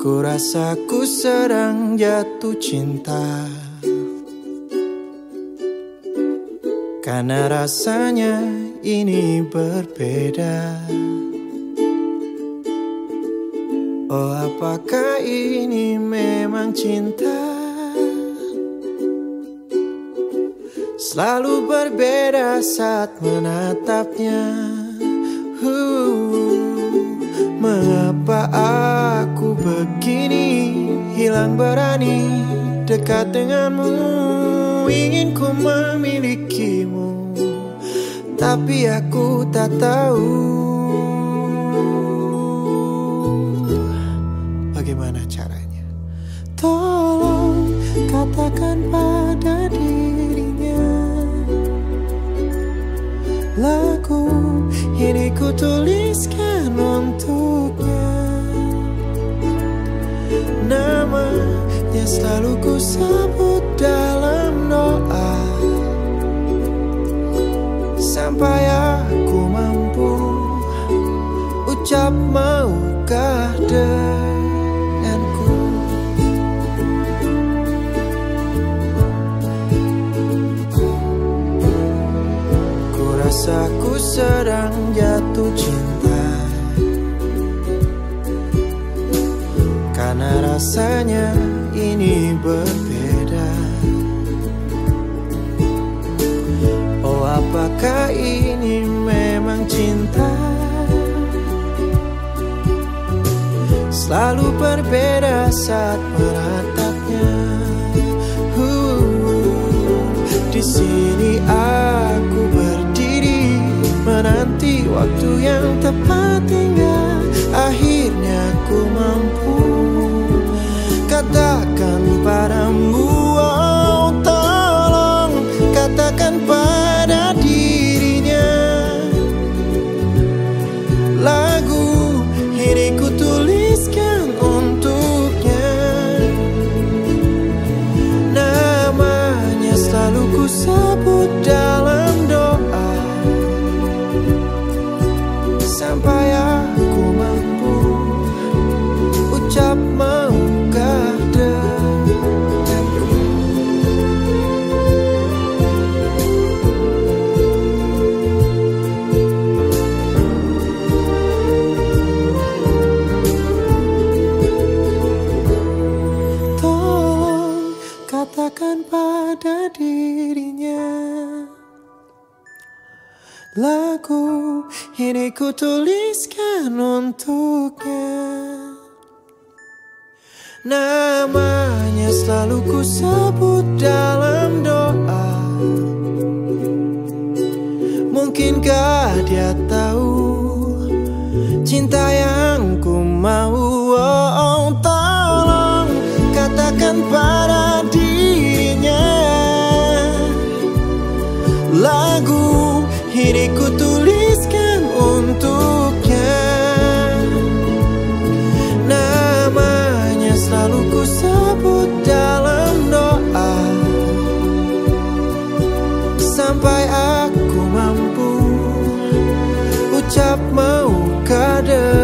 Ku rasa ku sedang jatuh cinta, karena rasanya ini berbeda. Oh, apakah ini memang cinta? Selalu berbeda saat menatapnya. Mengapa aku begini, hilang berani dekat denganmu? Ingin ku memilikimu, tapi aku tak tahu bagaimana caranya. Tolong katakan pada dirinya, lagu ini ku tuliskan untuknya. Namanya selalu ku sebut dalam doa, sampai aku mampu ucap maukah denganku. Ku rasa ku sedang jatuh cinta, karena rasanya ini berbeda. Oh, apakah ini memang cinta? Selalu berbeda saat menatapnya. Di sini aku berdiri menanti waktu yang tepat, hingga akhirnya ku mampu katakan padamu. Oh, tolong katakan pada dirinya, lagu ini ku tuliskan untuknya. Namanya selalu ku sebut dalam doa, sampai aku mampu ucap maukah denganku. Tolong katakan pada dirinya, lagu ini ku tuliskan untuknya. Namanya selalu ku sebut dalam doa, mungkinkah dia tahu cinta yang ku mau? Oh, tolong katakan pada dirinya, lagu ini ku tuliskan untuknya. Namanya selalu ku sebut dalam doa, sampai aku mampu ucap maukah denganku.